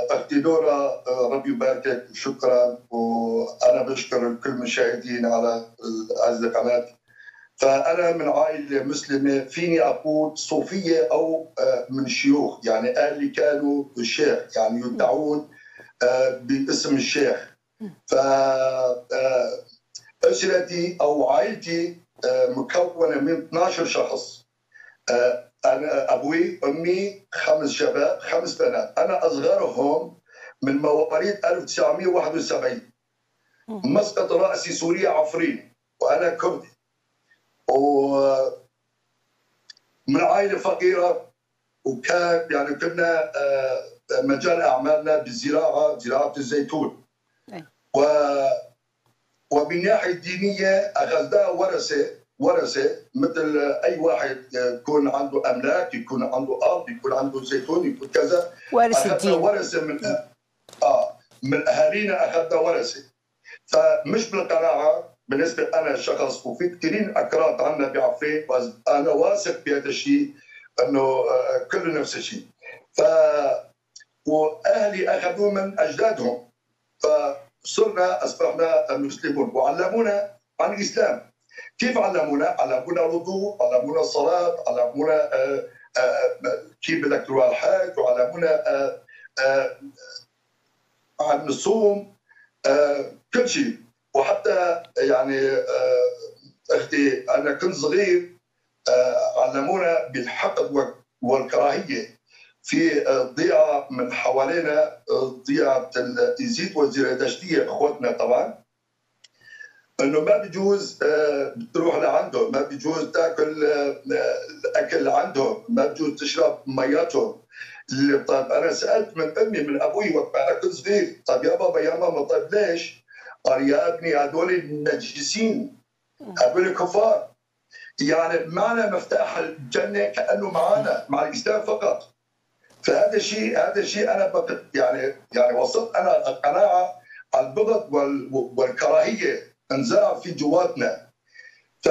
اختي نورا ربي يباركك، شكرا. وانا بشكر كل المشاهدين على القناه. فانا من عائله مسلمه، فيني اقول صوفيه او من الشيوخ، يعني اهلي كانوا الشيخ، يعني يدعون باسم الشيخ. ف اسرتي او عائلتي مكونه من 12 شخص. انا ابوي امي 5 شباب 5 بنات، انا اصغرهم من مواليد 1971. مسقط راسي سوريا عفرين، وانا كردي، ومن عائله فقيره. وكان يعني كنا مجال اعمالنا بالزراعه، زراعه الزيتون. ومن ناحيه دينيه اخذناها ورثه مثل اي واحد يكون عنده املاك، يكون عنده ارض، يكون عنده زيتون، يكون كذا. اخذنا ورثه من اهالينا، اخذنا ورثه. فمش بالقناعه. بالنسبه انا شخص، وفي كثيرين اكراد عنا بعفرين، انا واثق بهذا الشيء انه كله نفس الشيء. واهلي اخذوه من اجدادهم، فصرنا اصبحنا مسلمون، وعلمونا عن الاسلام. كيف علمونا؟ علمونا الوضوء، علمونا الصلاه، علمونا كيف بدك تروح الحج، وعلمونا عن الصوم، كل شيء. وحتى يعني اختي انا كنت صغير علمونا بالحقد والكراهيه في ضيعه من حوالينا، ضيعه يزيد والزرادشتيه، اخوتنا طبعا، انه ما بيجوز تروح لعندهم، ما بيجوز تاكل الاكل عندهم، ما بيجوز تشرب مياتهم. طيب انا سالت من امي من ابوي وقت انا كنت صغير، طيب يا بابا يا ماما، طيب ليش؟ قال يا ابني هذول نجسين، هذول كفار. يعني معنا مفتاح الجنه كانه معنا مع الاسلام فقط. فهذا شيء انا يعني وصلت انا قناعه البغض والكراهيه انزرع في جواتنا. ف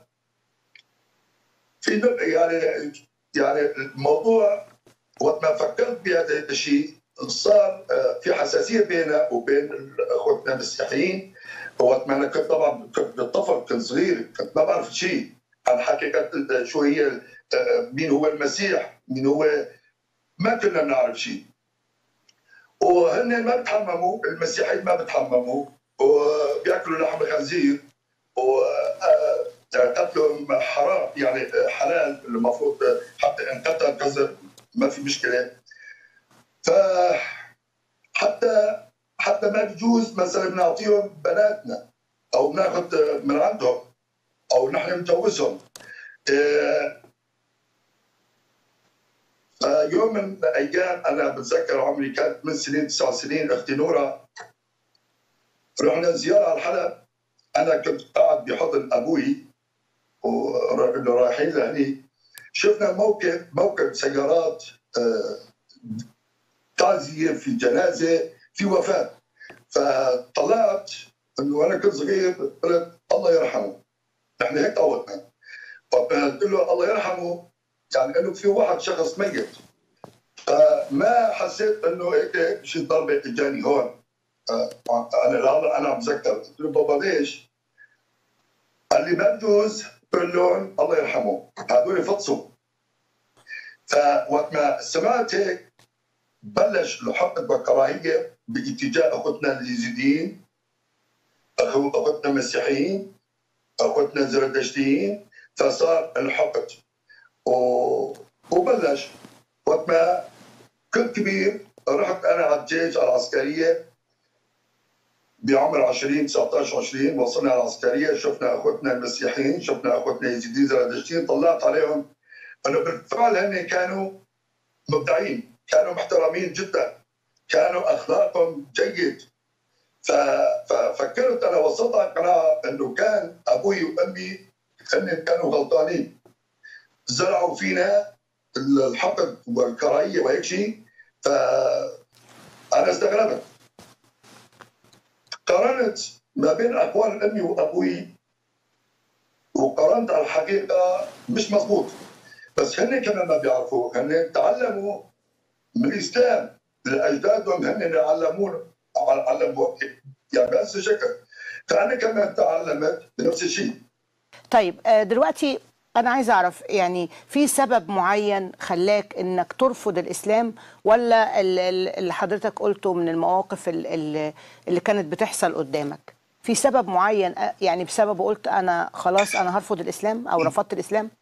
في يعني الموضوع وقت ما فكرت بهذا الشيء صار في حساسيه بيننا وبين اخوتنا المسيحيين. وقت ما انا كنت طبعا كنت طفل، كنت صغير، كنت ما بعرف شيء عن حقيقه شو هي، مين هو المسيح، مين هو، ما كنا نعرف شيء. وهن ما بتحمموا، المسيحيين ما بتحمموا، وبياكلوا لحم الخنزير، وقتلهم حرام، يعني حلال، المفروض حتى ان قتل كذا ما في مشكله. حتى ما بيجوز مثلا بنعطيهم بناتنا او بناخذ من عندهم او نحن نجوزهم. يوم من الايام انا بتذكر عمري كان 8 سنين 9 سنين، اختي نورا رحنا زياره على الحلب. انا كنت قاعد بحضن ابوي ورايحين لهني، شفنا موكب سيارات تعزيه، في جنازه، في وفاه. فطلعت انه انا كنت صغير، قلت الله يرحمه، نحن هيك تعودنا. فقلت له الله يرحمه يعني انه في واحد شخص ميت. فما حسيت انه هيك شيء ضربه اجاني هون. انا عم بتذكر، قلت له بابا ليش؟ قال لي ما بجوز تقول لهم الله يرحمه، هذول فطسوا. فوقت ما سمعت هيك بلش الحقد والكراهيه باتجاه اخوتنا اليزيديين، اخوتنا المسيحيين، اخوتنا الزرادشتيين. فصار الحقد وبلش. وقت ما كنت كبير رحت انا على الجيش، على العسكريه بعمر 20 19 20. وصلنا على العسكريه، شفنا اخوتنا المسيحيين، شفنا اخوتنا اليزيديين زرادشتيين، طلعت عليهم انه بالفعل هن كانوا مبدعين، كانوا محترمين جدا، كانوا اخلاقهم جيد. ففكرت انا وصلت على القناعه انه كان ابوي وامي هن كانوا غلطانين، زرعوا فينا الحقد والكراهيه وهيك شيء. فانا استغربت، قارنت ما بين اقوال امي وابوي، وقارنت على الحقيقه مش مضبوط. بس هن كمان ما بيعرفوا، هن تعلموا من الاسلام، لاجدادهم هن علمونا يعني بنفس الشكل. فانا كمان تعلمت بنفس الشيء. طيب دلوقتي أنا عايز أعرف يعني في سبب معين خلاك إنك ترفض الإسلام، ولا اللي حضرتك قلته من المواقف اللي كانت بتحصل قدامك؟ في سبب معين يعني بسببه قلت أنا خلاص أنا هرفض الإسلام أو رفضت الإسلام؟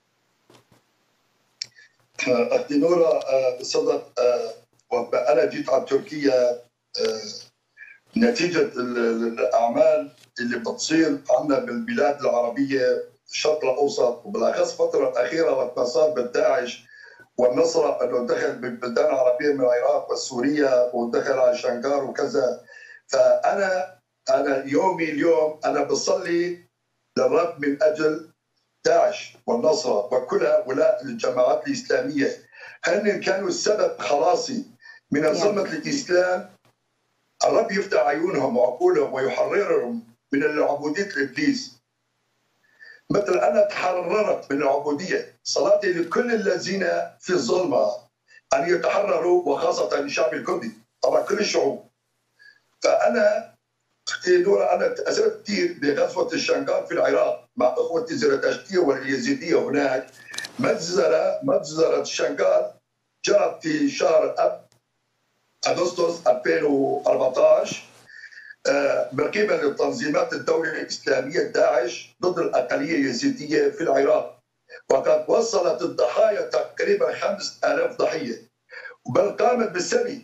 أختي نورة بصدق أنا جيت على تركيا نتيجة الأعمال اللي بتصير عندنا بالبلاد العربية الشرق الأوسط، وبالأخص الفترة الأخيرة وقت ما صار بالداعش والنصرة أنه دخل بالبلدان العربية من العراق وسوريا ودخل على شنغار وكذا. فأنا يومي اليوم أنا بصلي للرب من أجل داعش والنصرة وكل هؤلاء الجماعات الإسلامية، هن كانوا السبب خلاصي من ظلمة الإسلام. الرب يفتح عيونهم وعقولهم ويحررهم من العبودية إبليس. مثل أنا تحررت من العبودية، صلاتي لكل الذين في الظلمة أن يتحرروا، وخاصة الشعب الكردي، طبعا كل الشعوب. فأنا أختي نورة أنا تأثرت كثير بغزوة الشنغار في العراق مع إخوتي الزرتشتية واليزيدية هناك. مجزرة الشنغار جرت في شهر أغسطس 2014 مركبة لتنظيمات الدولة الإسلامية داعش ضد الأقلية اليزيدية في العراق، وقد وصلت الضحايا تقريبا 5000 ضحية، بل قامت بالسبي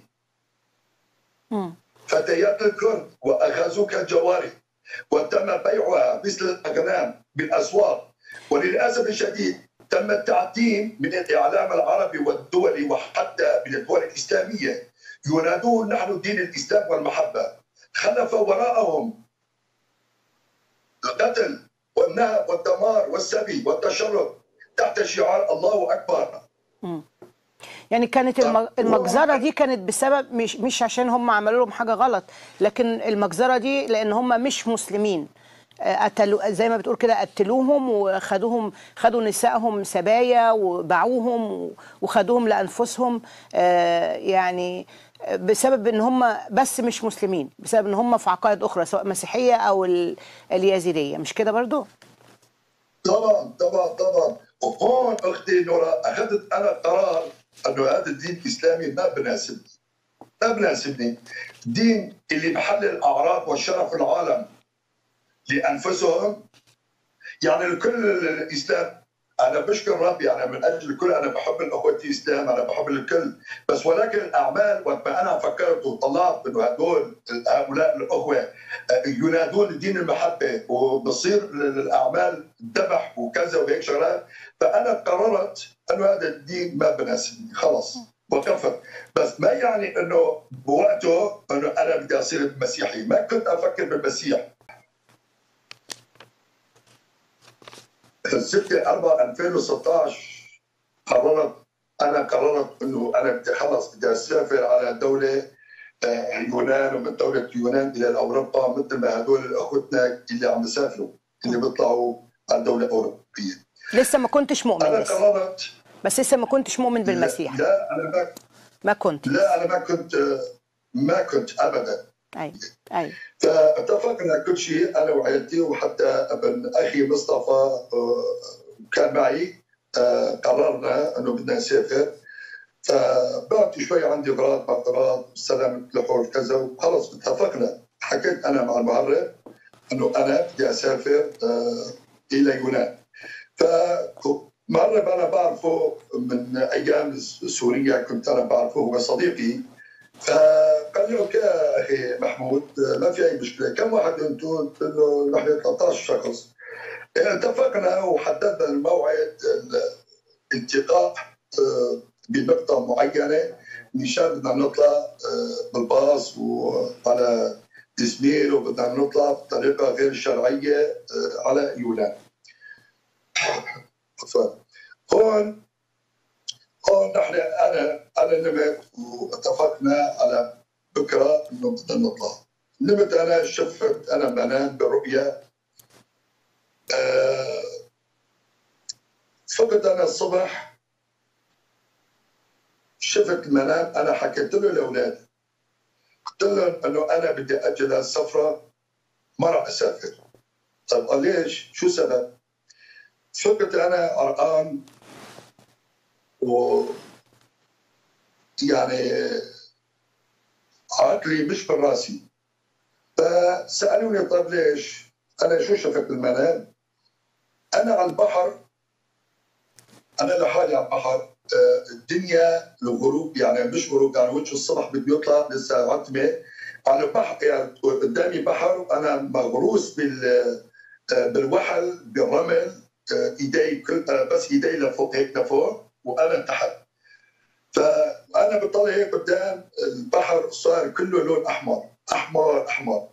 فتيات الكرد وأخذوا كالجوارح وتم بيعها مثل الأغنام بالأسواق. وللأسف الشديد تم التعتيم من الإعلام العربي والدولي وحتى من الدول الإسلامية، ينادون نحن دين الإسلام والمحبة، خلف وراءهم القتل والنهب والدمار والسبي والتشرد تحت شعار الله أكبر. يعني كانت المجزرة دي كانت بسبب مش عشان هم عملوا لهم حاجة غلط، لكن المجزرة دي لأن هم مش مسلمين، قتلوا زي ما بتقول كده، قتلوهم وخدوهم، خدوا نسائهم سبايا وباعوهم وخدوهم لأنفسهم، يعني بسبب ان هم بس مش مسلمين، بسبب ان هم في عقائد اخرى سواء مسيحيه او اليزيديه، مش كده برضو؟ طبعا طبعا طبعا. وهون اختي نورا اخذت انا قرار انه هذا الدين الاسلامي ما بناسبني. الدين اللي بحلل الاعراض والشرف العالم لانفسهم، يعني الكل الاسلام. انا بشكر ربي يعني من اجل الكل، انا بحب الاخوه الاسلام، انا بحب الكل، بس ولكن الاعمال وقت ما انا فكرت وطلعت انه هؤلاء الاخوه ينادون دين المحبه وبصير الاعمال ذبح وكذا وهيك شغلات، فانا قررت انه هذا الدين ما بناسبني، خلص وقفت. بس ما يعني انه بوقته انه انا بدي اصير مسيحي، ما كنت افكر بالمسيح. 6/4/2016 قررت انه انا بدي خلص بدي اسافر على دوله اليونان، ومن دوله اليونان الى اوروبا، مثل ما هدول اخوتنا اللي عم يسافروا اللي بيطلعوا على دوله اوروبيه. لسه ما كنتش مؤمن؟ انا قررت بس لسه ما كنتش مؤمن بالمسيح؟ لا انا ما كنت. لا انا ما كنت ابدا. اي فاتفقنا كل شيء انا وعائلتي، وحتى ابن اخي مصطفى كان معي. قررنا انه بدنا نسافر. فبعد شوي عندي اغراض سلامة لحول كذا، وخلص اتفقنا. حكيت انا مع المعرف انه انا بدي اسافر الى يونان. فمعرف انا بعرفه من ايام سوريا، كنت انا بعرفه، هو صديقي. فقال لي اوكي اخي محمود ما في اي مشكله، كم واحد انتم؟ قلت له نحن 13 شخص. اتفقنا وحددنا الموعد الالتقاء بنقطه معينه مشان بدنا نطلع بالباص وعلى ازمير، وبدنا نطلع بطريقه غير شرعيه على يونان. هون نحن انا نمت واتفقنا على بكره انه بدنا نطلع. نمت انا، شفت انا منام برؤيا. فقط انا الصبح شفت المنام، انا حكيت له لاولادي، قلت لهم انه انا بدي اجل هالسفره، ما راح اسافر. طيب قال ليش؟ شو السبب؟ فقت انا قرقان و يعني عقلي مش براسي. فسالوني طيب ليش؟ انا شو شفت بالمنام؟ انا على البحر، انا لحالي على البحر، الدنيا الغروب يعني مش غروب، يعني وجه الصبح بده يطلع لسه عتمه على البحر، يعني قدامي بحر وانا مغروس بالوحل بالرمل، ايدي كل بس ايدي لفوق هيك لفوق وانا تحت. فانا بطلع هيك قدام البحر صار كله لون احمر احمر احمر.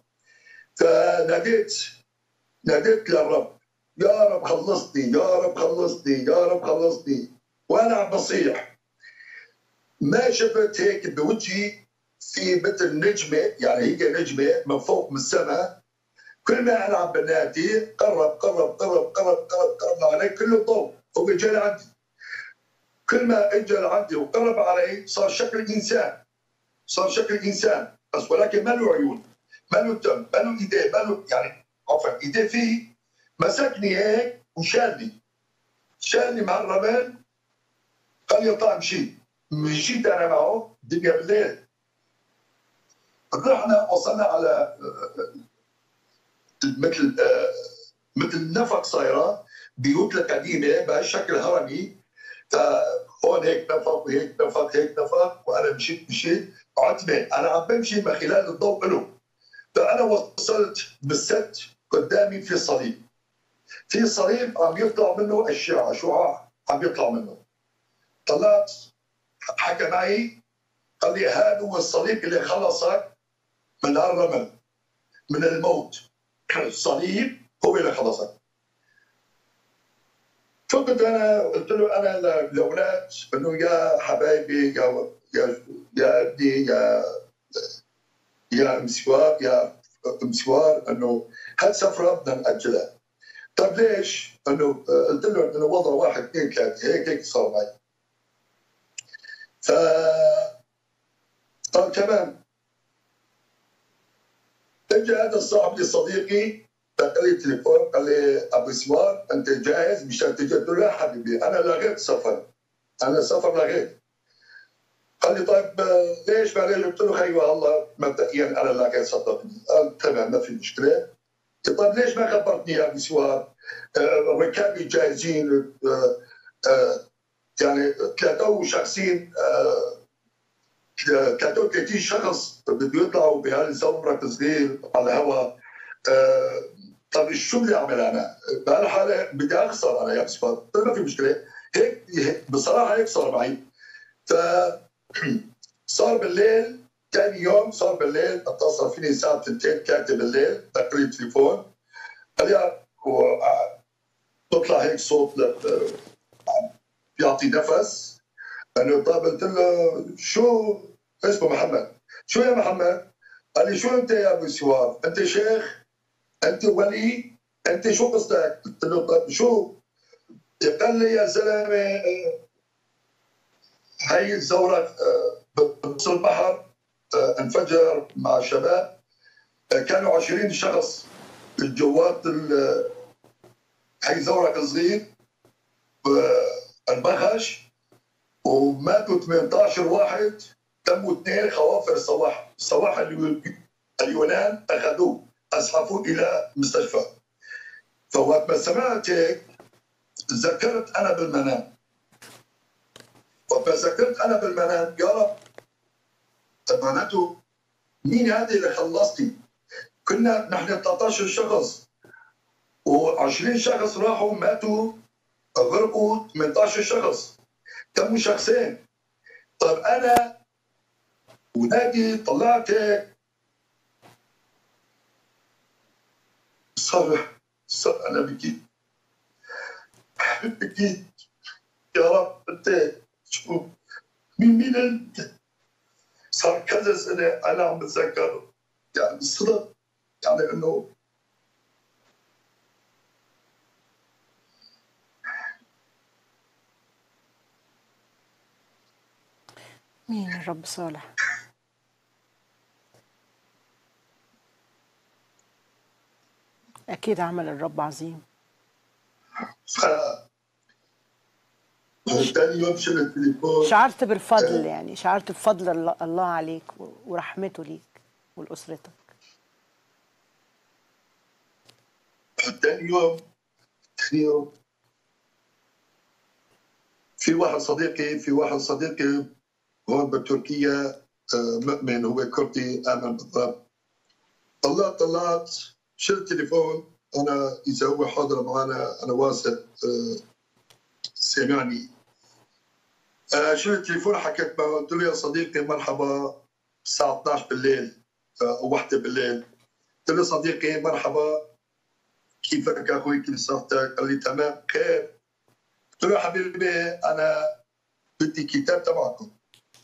ناديت للرب، يا رب خلصني يا رب خلصني يا رب خلصني، وانا عم بصيح. ما شفت هيك بوجهي في مثل نجمه، يعني هي نجمه من فوق من السماء، كل ما انا عم بنادي قرب قرب قرب قرب قرب قرب علي، كله ضوء هو اجى لعندي. كل ما اجى لعندي وقرب علي صار شكل انسان، صار شكل انسان بس، ولكن ما له عيون، ما له دم، ما له ايديه، ما له يعني عفوا ايديه فيه. مسكني هيك وشالني، شالني مع الرمل، قال لي طيب مشي. مشيت انا معه، الدنيا بالليل. رحنا وصلنا على مثل مثل نفق صايره، بيوت قديمه بهالشكل هرمي. هون هيك نفق وهيك نفق هيك نفق، وانا مشيت عتمه، انا عم بمشي من خلال الضوء له. فانا وصلت بالست، قدامي في صليب، في صليب عم يطلع منه اشعه، شعاع عم يطلع منه. طلعت، حكى معي، قال لي هذا هو الصليب اللي خلصك من الرمل، من الموت. الصليب هو اللي خلصك. فقلت انا، قلت له انا للاولاد انه يا حبايبي يا ابني يا مسوار، يا مسوار، انه هالسفره بدنا ناجلها. طيب ليش؟ انه قلت له انه وضع واحد اثنين ثلاثه، هيك صار معي. ف قال تمام. اجى هذا الصاحب لي صديقي، دق لي التليفون، قال لي ابو سوار انت جاهز مشان تجي؟ قلت له لا حبيبي انا لغيت سفر، انا سفر لغيت. قال لي طيب ليش ما ليش؟ قلت له خيي والله مبدئيا انا لغيت صدقني. قال تمام ما في مشكله. طيب ليش ما خبرتني يا ابو سوار؟ ركابي جاهزين، يعني 33 33 شخص بده يطلعوا بهالزمرك صغير على الهواء. طب شو بدي اعمل انا؟ بهالحاله بدي اخسر انا يا بسفر. طيب ما في مشكله، هيك بصراحه هيك صار معي. ف صار بالليل، ثاني يوم صار بالليل، اتصل فيني الساعه 2 3 بالليل، دق لي التليفون، قال لي بطلع هيك صوت بيعطي نفس. انا طيب قلت له شو اسمه؟ محمد. شو يا محمد؟ قال لي شو انت يا ابو سوار؟ انت شيخ؟ انت ولي؟ انت شو قصدك؟ قلت له طيب شو؟ قال لي يا زلمه هي الزورق بنص البحر انفجر مع الشباب، كانوا 20 شخص جوات هي زورق صغير، انبخش وماتوا 18 واحد، تموا اثنين خوافر سواح، سواح اليونان اخذوه اسعفوه الى مستشفى. فوقت ما سمعت هيك ذكرت انا بالمنام، وقت ما ذكرت انا بالمنام يا رب، طب معناته مين هذه اللي خلصتي؟ كنا نحن 13 شخص و20 شخص راحوا ماتوا، غرقوا 18 شخص، تموا شخصين. طيب انا ونادي طلعت هيك، صار انا بكيت، بكيت يا رب انت شو، مين انت؟ صار كذا سنه انا عم بتذكر، يعني الصدق، يعني انه مين الرب صالح. أكيد عمل الرب عظيم. تاني يوم شلت التليفون. شعرت بالفضل، يعني شعرت بفضل الله عليك ورحمته ليك ولأسرتك. تاني يوم في واحد صديقي هون بتركيا، مؤمن، هو كردي، آمن بالرب. طلعت شلت تليفون. أنا إذا هو حاضر معنا أنا واثق سمعني. شلت التليفون، حكيت معه، قلت له يا صديقي مرحبا، الساعة 12 بالليل أو 1 بالليل. قلت له صديقي مرحبا، كيفك أخوي، كيف صحتك؟ قال لي تمام خير. قلت له حبيبي أنا بدي كتاب تبعكم.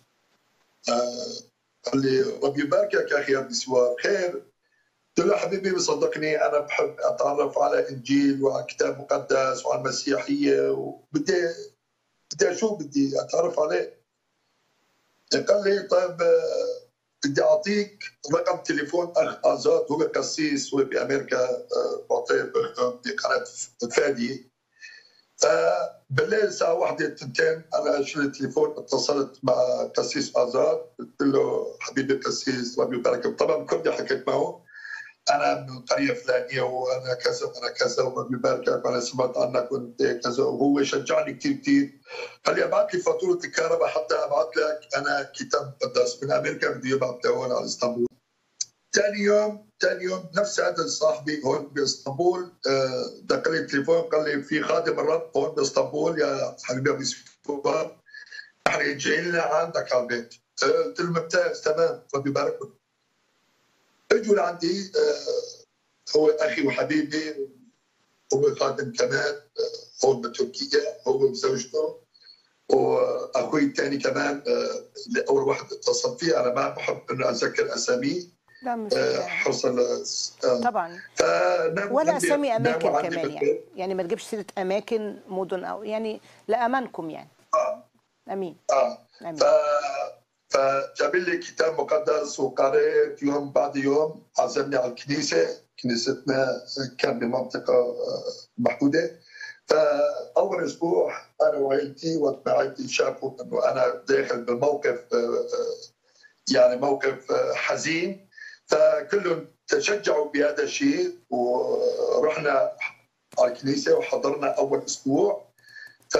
قال لي ربي يباركك يا أخي يا بسوار، خير. قلت له حبيبي صدقني أنا بحب أتعرف على إنجيل وعلى كتاب مقدس وعلى المسيحية، وبدي بدي أتعرف عليه. قال لي طيب بدي أعطيك رقم تليفون أخ آزاد، هو قسيس، هو بأمريكا، بعطيه بقناة فادي. بالليل الساعة 1 2 أنا شلت التليفون، اتصلت مع قسيس آزاد، قلت له حبيبي قسيس ربي يبارك. طبعا كردي، حكيت معه أنا من القرية الفلانية وأنا كذا وأنا كذا وربي يباركك وأنا سمعت عنك وأنت كذا، وهو شجعني كثير. قال لي ابعث لي فاتورة الكهرباء حتى أبعث لك أنا كتاب مقدس من أمريكا، بده يبعثه هون على اسطنبول. ثاني يوم نفس هذا صاحبي هون باسطنبول دق لي التليفون، قال لي في خادم الرب هون باسطنبول يا حبيبي ابو سفوان، احنا جايين لنا عندك على البيت. قلت له ممتاز تمام ربي يبارككم. اجوا لعندي، هو اخي وحبيبي، هو خادم كمان هون بتركيا، هو وزوجته واخوي الثاني كمان. اول واحد اتصل فيه، انا ما بحب انه اذكر اساميه لا مش يعني. حرصا طبعا. ولا اسامي اماكن كمان، يعني ما تجيبش سيره اماكن مدن او يعني لامانكم يعني. امين. امين. فجاب لي كتاب مقدس وقريت يوم بعد يوم، عزمني على الكنيسه، كنيستنا كان بمنطقه محدوده. فاول اسبوع انا وعائلتي وعائلتي شافوا انه انا داخل بموقف، يعني موقف حزين، فكلهم تشجعوا بهذا الشيء ورحنا على الكنيسه وحضرنا اول اسبوع. ف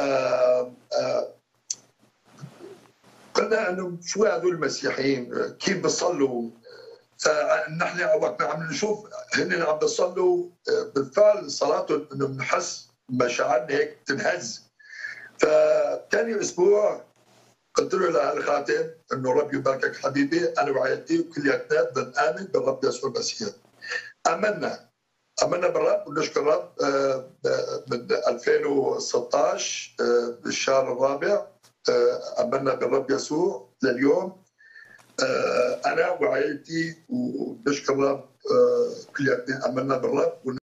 قلنا انه شو هذول المسيحيين كيف بيصلوا، فنحن وقت عم نشوف هن عم بيصلوا بالفعل صلاتهم انه بنحس مشاعرنا هيك تنهز. فثاني اسبوع قلت له للخاتم انه رب يباركك حبيبي، انا وعائلتي وكلياتنا بنآمن بالرب يسوع المسيح. امنا بالرب ونشكر الرب. من 2016 بالشهر الرابع آمنا بالرب يسوع لليوم، انا وعائلتي ونشكر الرب كلياتنا آمنا بالرب.